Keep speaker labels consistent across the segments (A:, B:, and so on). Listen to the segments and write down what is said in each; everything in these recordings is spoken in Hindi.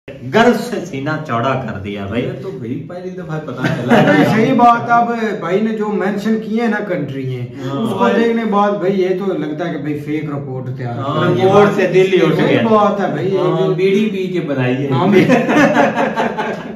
A: गर्व से सीना चौड़ा कर दिया भाई।
B: तो भाई पहली दफा पता चला।
C: सही बात। अब भाई ने जो मेंशन किए है ना कंट्री है, उसको देखने बाद भाई ये तो लगता है कि भाई फेक रिपोर्ट तैयार
A: रिपोर्ट से दिल ही उठ गया।
C: बात है भाई,
B: बीड़ी पी के बनाई है।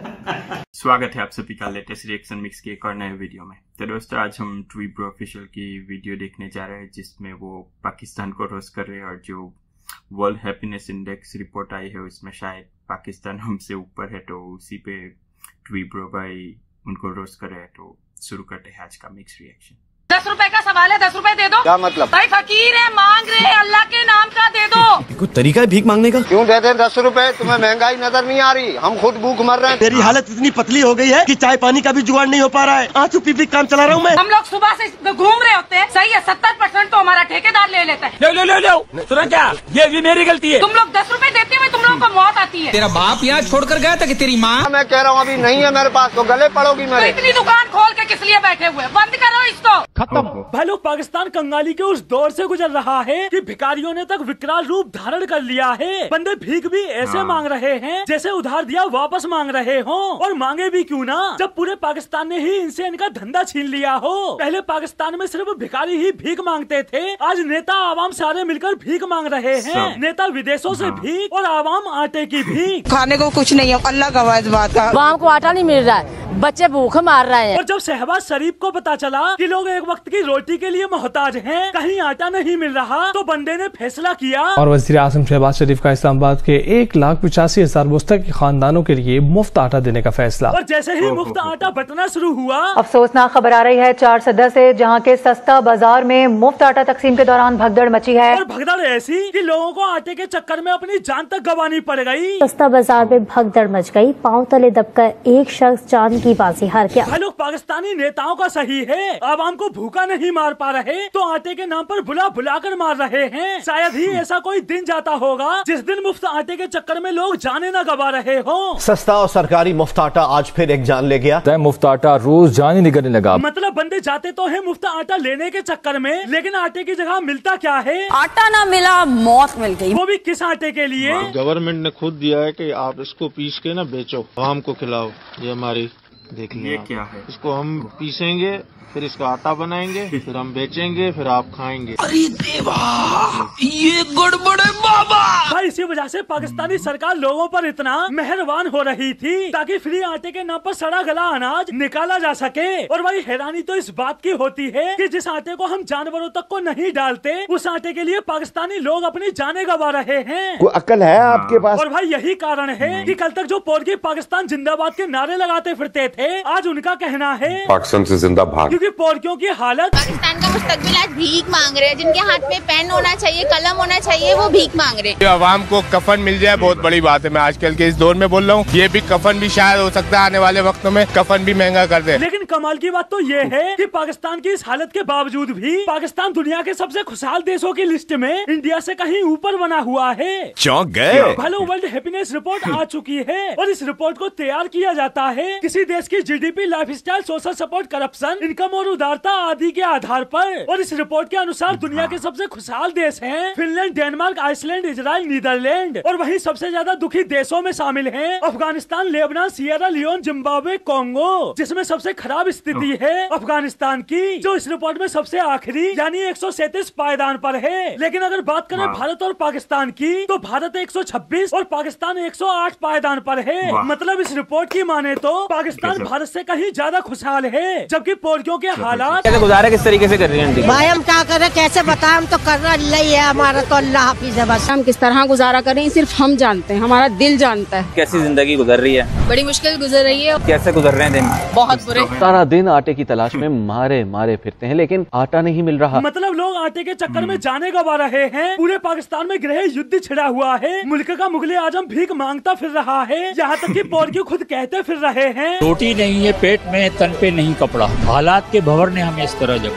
D: स्वागत है आप सभी का लेटेस्ट रिएक्शन मिक्स के एक और नए वीडियो में। तो दोस्तों आज हम ट्वीब्रो ऑफिशियल की वीडियो देखने जा रहे हैं जिसमें वो पाकिस्तान को रोस्ट कर रहे हैं और जो वर्ल्ड हैप्पीनेस इंडेक्स रिपोर्ट आई है उसमें शायद पाकिस्तान हमसे ऊपर है, तो उसी पे ट्वीब्रो भाई उनको रोस्ट कर रहे हैं। तो शुरू करते हैं आज का मिक्स रिएक्शन।
E: 10 रुपए का सवाल है, 10 रुपए दे दो।
F: क्या मतलब?
E: भाई फकीर है, मांग रहे हैं, अल्लाह के नाम का दे दो।
F: कुछ तरीका है भीख मांगने का? क्यों दे दे 10 रुपए? तुम्हें महंगाई नजर नहीं आ रही? हम खुद भूख मर रहे हैं।
G: मेरी हालत इतनी पतली हो गई है कि चाय पानी का भी जुगाड़ नहीं हो पा रहा है। आंसू पी काम चला रहा हूँ मैं।
E: हम लोग सुबह से घूम रहे होते हैं, सही है। 70% तो हमारा ठेकेदार ले लेता है।
G: लो सुना क्या? ये भी मेरी गलती है।
E: तुम लोग 10 रुपए देते हुए तुम लोगों को मौत आती है।
H: तेरा बाप यहाँ छोड़कर गया था कि तेरी माँ?
F: मैं कह रहा हूँ अभी नहीं है मेरे पास, तो गले पड़ोगी
E: तो
F: मेरे।
E: इतनी दुकान खोल के किस लिए बैठे हुए? बंद करो इसको।
G: खत्म। भाई लोग पाकिस्तान कंगाली के उस दौर से गुजर रहा है कि भिखारियों ने तक विकराल रूप धारण कर लिया है। बंदे भीख भी ऐसे मांग रहे हैं जैसे उधार दिया वापस मांग रहे हो। और मांगे भी क्यों ना, जब पूरे पाकिस्तान ने ही इनसे इनका धंधा छीन लिया हो। पहले पाकिस्तान में सिर्फ भिखारी ही भीख मांगते थे, आज नेता आवाम सारे मिलकर भीख मांग रहे हैं। नेता विदेशों से भीख और आवाम आटे की भीख।
I: खाने को कुछ नहीं है, अल्लाह का वाइस बात है।
J: आवाम को आटा नहीं मिल रहा है, बच्चे भूख मार रहे हैं।
G: और जब शहबाज शरीफ को पता चला कि लोग एक वक्त की रोटी के लिए मोहताज हैं, कहीं आटा नहीं मिल रहा, तो बंदे ने फैसला किया
K: और वज़ीर आज़म शहबाज शरीफ का इस्लामाबाद के 1,85,000 मुस्तहिक खानदानों के लिए मुफ्त आटा देने का फैसला।
G: और जैसे ही मुफ्त आटा बंटना शुरू हुआ,
L: अफसोसनाक खबर आ रही है 4 सदर से, जहां के सस्ता बाजार में मुफ्त आटा तकसीम के दौरान भगदड़ मची है।
G: और भगदड़ ऐसी कि लोगों को आटे के चक्कर में अपनी जान तक गंवानी पड़ गई।
J: सस्ता बाजार में भगदड़ मच गई, पाँव तले दबकर एक शख्स जान की बाजी हार गया।
G: लोग पाकिस्तानी नेताओं का सही है, आवाम को भूखा नहीं मार पा रहे तो आटे के नाम पर बुला कर मार रहे हैं। शायद ही ऐसा कोई दिन जाता होगा जिस दिन मुफ्त आटे के चक्कर में लोग जाने न गवा रहे हो।
M: सस्ता और सरकारी मुफ्त आटा आज फिर एक जान ले गया।
K: मुफ्त आटा रोज जान ही निकलने लगा।
G: मतलब बंदे जाते तो है मुफ्त आटा लेने के चक्कर में, लेकिन आटे की जगह मिलता क्या है?
I: आटा ना मिला, मौत मिल गई।
G: वो भी किस आटे के लिए?
N: गवर्नमेंट ने खुद दिया है कि आप इसको पीस के ना बेचो, आवाम को खिलाओ। ये हमारी देख
D: ये क्या है?
N: इसको हम पीसेंगे, फिर इसका आटा बनाएंगे, फिर हम बेचेंगे, फिर आप खाएंगे।
H: अरे देवा, ये गड़बड़ है बाबा।
G: भाई इसी वजह से पाकिस्तानी सरकार लोगों पर इतना मेहरबान हो रही थी ताकि फ्री आटे के नाम पर सड़ा गला अनाज निकाला जा सके। और भाई हैरानी तो इस बात की होती है कि जिस आटे को हम जानवरों तक को नहीं डालते, उस आटे के लिए पाकिस्तानी लोग अपनी जानें गंवा रहे हैं।
M: कोई अक्ल है आपके पास?
G: और भाई यही कारण है कि कल तक जो पोरकी पाकिस्तान जिंदाबाद के नारे लगाते फिरते थे, आज उनका कहना है
M: पाकिस्तान से जिंदा भाग।
G: क्योंकि पोरकियों की हालत,
O: पाकिस्तान का मुस्तकबिल आज भीख मांग रहे हैं। जिनके हाथ में पेन होना चाहिए, कलम होना चाहिए, वो भीख मांग रहे हैं।
P: आवाम को कफन मिल जाए बहुत बड़ी बात है। मैं आजकल के इस दौर में बोल रहा हूँ, ये भी कफन भी शायद हो सकता है आने वाले वक्तों में कफन भी महंगा कर दे।
G: लेकिन कमाल की बात तो ये है कि पाकिस्तान की इस हालत के बावजूद भी पाकिस्तान दुनिया के सबसे खुशहाल देशों की लिस्ट में इंडिया से कहीं ऊपर बना हुआ है।
P: चौंक गए।
G: हेलो वर्ल्ड हैप्पीनेस रिपोर्ट आ चुकी है और इस रिपोर्ट को तैयार किया जाता है किसी देश की GDP, lifestyle, social support, corruption, income और उदारता आदि के आधार पर। और इस रिपोर्ट के अनुसार दुनिया के सबसे खुशहाल देश हैं Finland, Denmark, Iceland, Israel, Netherland. और वहीं सबसे ज्यादा दुखी देशों में शामिल हैं Afghanistan, Lebanon, Sierra Leone, Zimbabwe, Congo, जिसमें सबसे खराब स्थिति है अफगानिस्तान की, जो इस रिपोर्ट में सबसे आखिरी यानी 137 पायदान पर है। लेकिन अगर बात करें भारत और पाकिस्तान की, तो भारत 126 और पाकिस्तान 108 पायदान पर है। मतलब इस रिपोर्ट की माने तो पाकिस्तान भारत से कहीं ज्यादा खुशहाल है, जबकि पोरकियों के हालात
H: गुजारा किस तरीके से कर रही है?
I: भाई हम क्या कर रहे, कैसे बताएं? हम तो कर रहा है हमारा, तो अल्लाह हाफिज है बस।
O: हम किस तरह गुजारा करें सिर्फ हम जानते हैं, हमारा दिल जानता है।
H: कैसी जिंदगी गुजर रही है?
O: बड़ी मुश्किल गुजर रही है।
H: कैसे गुजर रहे हैं दिन?
O: बहुत बुरे।
K: सारा दिन आटे की तलाश में मारे मारे फिरते हैं, लेकिन आटा नहीं मिल रहा।
G: मतलब लोग आटे के चक्कर में जाने गंवा रहे हैं। पूरे पाकिस्तान में गृह युद्ध छिड़ा हुआ है। मुल्क का मुगले आजम भीख मांगता फिर रहा है, यहाँ तक कि पोरकी खुद कहते फिर रहे हैं,
H: रोटी नहीं है पेट में, तन पे नहीं कपड़ा। हालात के भंवर ने हमें इस तरह जकड़ा।
K: मजा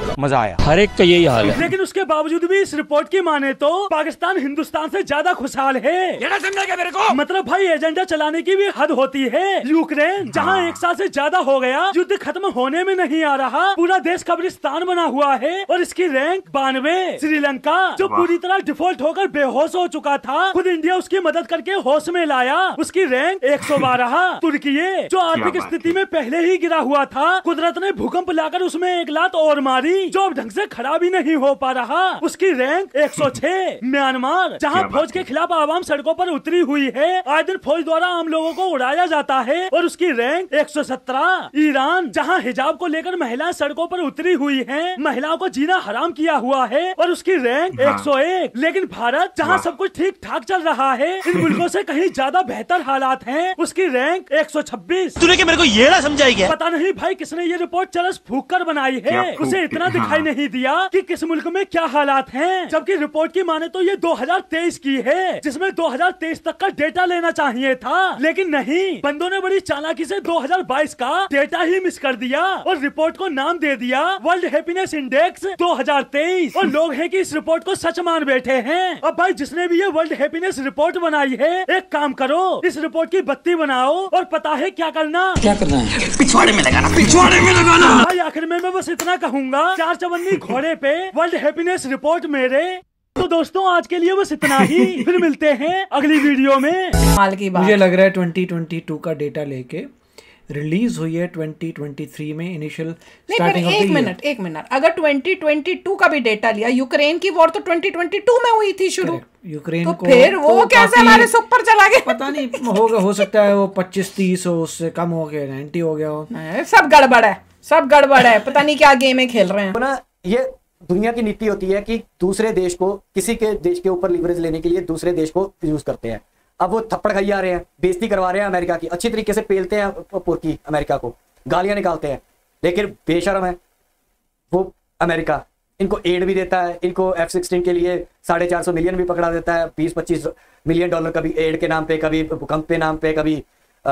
Q: आया। हर एक का यही हाल है।
G: लेकिन उसके बावजूद भी इस रिपोर्ट की माने तो पाकिस्तान हिंदुस्तान से ज्यादा खुशहाल है।
Q: ये ना समझेगा मेरे को?
G: मतलब भाई एजेंडा चलाने की भी हद होती है। यूक्रेन जहाँ 1 साल से ज्यादा हो गया युद्ध खत्म होने में नहीं आ रहा, पूरा देश कब्रिस्तान बना हुआ है और इसकी रैंक 92। श्रीलंका जो पूरी तरह डिफॉल्ट होकर बेहोश हो चुका था, खुद इंडिया उसकी मदद करके होश में लाया, उसकी रैंक 112। तुर्की जो आर्थिक स्थिति में पहले ही गिरा हुआ था, कुदरत ने भूकंप लाकर उसमें एक लात और मारी जो अब ढंग से खड़ा भी नहीं हो पा रहा, उसकी रैंक 106। म्यांमार जहां फौज के खिलाफ आवाम सड़कों पर उतरी हुई है, आए दिन फौज द्वारा आम लोगों को उड़ाया जाता है और उसकी रैंक 117। ईरान जहां हिजाब को लेकर महिलाएं सड़कों पर उतरी हुई हैं, महिलाओं को जीना हराम किया हुआ है और उसकी रैंक 101। लेकिन भारत जहां सब कुछ ठीक ठाक चल रहा है, इन मुल्कों से कहीं ज्यादा बेहतर हालात हैं, उसकी रैंक 126।
Q: तूने क्या मेरे को ये ना समझाई क्या?
G: पता नहीं भाई किसने ये रिपोर्ट चरस फूक कर बनाई है, उसे इतना दिखाई नहीं दिया कि किस मुल्क में क्या हालात हैं। जबकि रिपोर्ट की माने तो ये 2023 की है, जिसमें 2023 तक का डेटा लेना चाहिए था, लेकिन नहीं, बंदों ने बड़ी चालाकी से 2022 का डेटा ही मिस कर दिया और रिपोर्ट को नाम दे दिया वर्ल्ड हैप्पीनेस इंडेक्स 2023। और लोग हैं कि इस रिपोर्ट को सच मान बैठे हैं। अब भाई जिसने भी ये वर्ल्ड हैप्पीनेस रिपोर्ट बनाई है, एक काम करो, इस रिपोर्ट की बत्ती बनाओ और पता है क्या करना है?
Q: पिछवाड़े में लगाना, पिछवाड़े में लगाना।
G: भाई आखिर में मैं बस इतना कहूंगा, 4 चवन्नी घोड़े पे वर्ल्ड हैप्पीनेस रिपोर्ट मेरे। तो दोस्तों आज के लिए बस इतना ही, फिर मिलते हैं अगली वीडियो में।
R: मुझे लग रहा है 2022 का डेटा लेके रिलीज हुई है 2023 में initial starting of the year.
S: एक मिनट, अगर 2022 का भी डेटा लिया, यूक्रेन की वॉर तो 2022 में हुई थी शुरू,
R: यूक्रेन
S: तो
R: को
S: फिर वो कैसे हमारे से ऊपर चला गया?
R: पता नहीं, होगा, हो सकता है वो 25-30 हो, उससे कम हो गया 90 हो गया हो।
S: सब गड़बड़ है, सब गड़बड़ है, पता नहीं क्या गेम खेल रहे हैं
T: ना। ये दुनिया की नीति होती है कि दूसरे देश को, किसी के देश के ऊपर लीवरेज लेने के लिए दूसरे देश को यूज करते हैं। अब वो थप्पड़ खाई जा रहे हैं, बेइज्जती करवा रहे हैं अमेरिका की, अच्छी तरीके से पेलते हैं पुरकी अमेरिका को, गालियां निकालते हैं, लेकिन बेशर्म है वो अमेरिका। इनको एड भी देता है, इनको F-16 के लिए 450 मिलियन भी पकड़ा देता है, 20-25 मिलियन डॉलर कभी एड के नाम पे, कभी भूकंप के नाम पे, कभी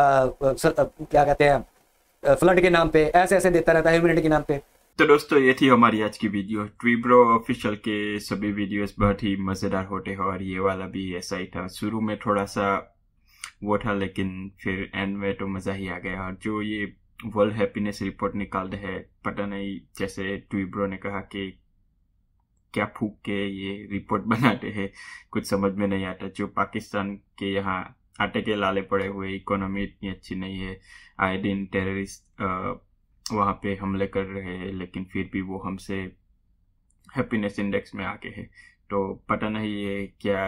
T: क्या कहते हैं फ्लड के नाम पे, ऐसे ऐसे देता रहता है ह्यूमैनिटी के नाम पे।
D: तो दोस्तों ये थी हमारी आज की वीडियो। ट्वीब्रो ऑफिशियल के सभी वीडियोस बहुत ही मज़ेदार होते हैं और ये वाला भी ऐसा ही था। शुरू में थोड़ा सा वो था, लेकिन फिर एंड में तो मज़ा ही आ गया। और जो ये वर्ल्ड हैप्पीनेस रिपोर्ट निकालते हैं, पता नहीं, जैसे ट्वीब्रो ने कहा कि क्या फूक के ये रिपोर्ट बनाते हैं, कुछ समझ में नहीं आता। जो पाकिस्तान के यहाँ आटे के लाले पड़े हुए, इकोनॉमी इतनी अच्छी नहीं है, आए दिन टेररिस्ट वहाँ पे हमले कर रहे हैं, लेकिन फिर भी वो हमसे हैप्पीनेस इंडेक्स में आगे है। तो पता नहीं ये क्या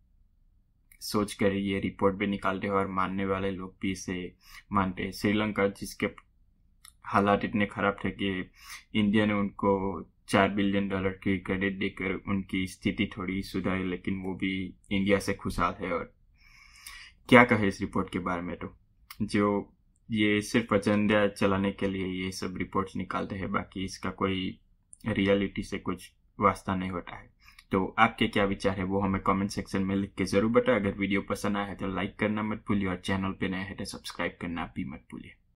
D: सोच कर ये रिपोर्ट भी निकालते हैं और मानने वाले लोग भी इसे मानते हैं। श्रीलंका जिसके हालात इतने ख़राब थे कि इंडिया ने उनको $4 बिलियन की क्रेडिट देकर उनकी स्थिति थोड़ी सुधारी, लेकिन वो भी इंडिया से खुशहाल है। और क्या कहे इस रिपोर्ट के बारे में, तो जो ये सिर्फ एजेंडा चलाने के लिए ये सब रिपोर्ट्स निकालते हैं, बाकी इसका कोई रियलिटी से कुछ वास्ता नहीं होता है। तो आपके क्या विचार है वो हमें कमेंट सेक्शन में लिख के जरूर बताएं। अगर वीडियो पसंद आया है तो लाइक करना मत भूलिए और चैनल पे नए हैं तो सब्सक्राइब करना भी मत भूलिए।